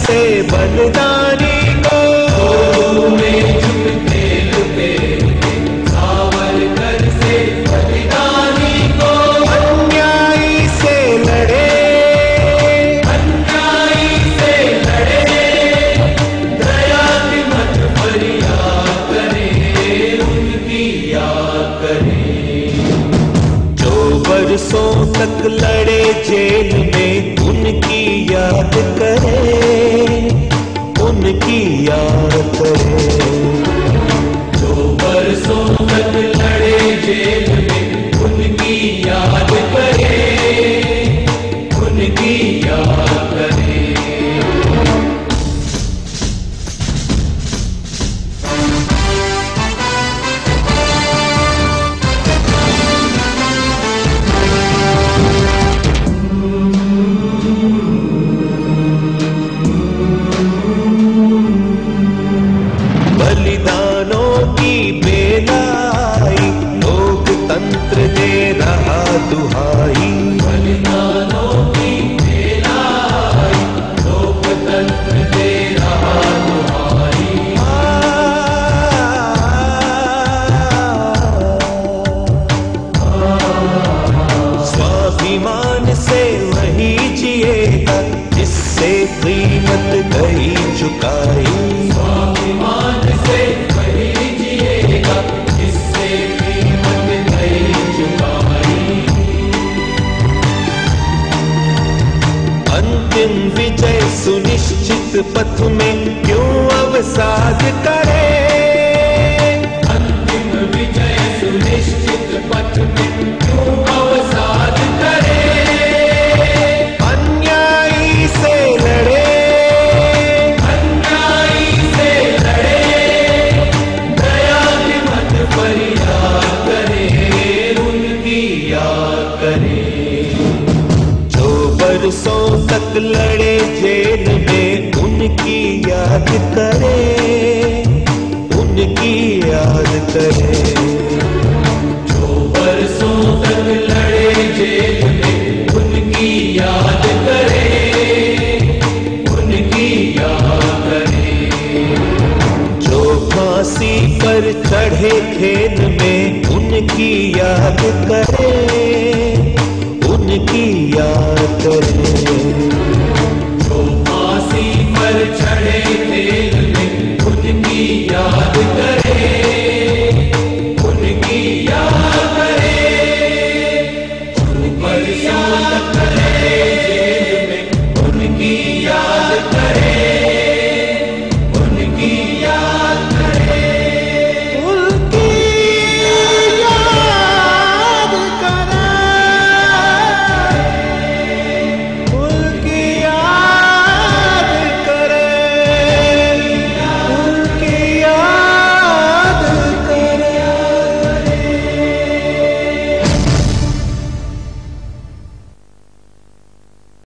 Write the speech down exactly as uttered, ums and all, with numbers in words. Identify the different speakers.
Speaker 1: से बलिदानी को में झुकते लुटे सावरकर से बलिदानी को अन्यायी से लड़े अन्यायी से लड़े दया की मत फरियाद करें उनकी याद करें जो बरसों तक लड़े जेल में उनकी याद करें उनकी याद करें जो बरसों तक लड़े जेल में उनकी याद करें उनकी याद करें बलिदानों की बेलाई लोकतंत्र दे रहा दुहाई बलिदानों की बेलाई लोकतंत्र दे रहा दुहाई स्वाभिमान से वही जिएगा जिससे कीमत गई चुकाई स्वाभिमान से वही जिएगा जिससे कीमत गई चुकाई अंतिम विजय सुनिश्चित पथ में क्यों अवसाद करे अंतिम विजय सुनिश्चित पथ में क्यों अवसाद करे अन्यायी से लड़े बरसों तक लड़े जेल में उनकी याद करें उनकी याद करें जो बरसों तक लड़े जेल में उनकी याद करें उनकी याद करें जो फांसी पर चढ़े खेल में उनकी याद करें उनकी याद करें जो फांसी पर चढ़े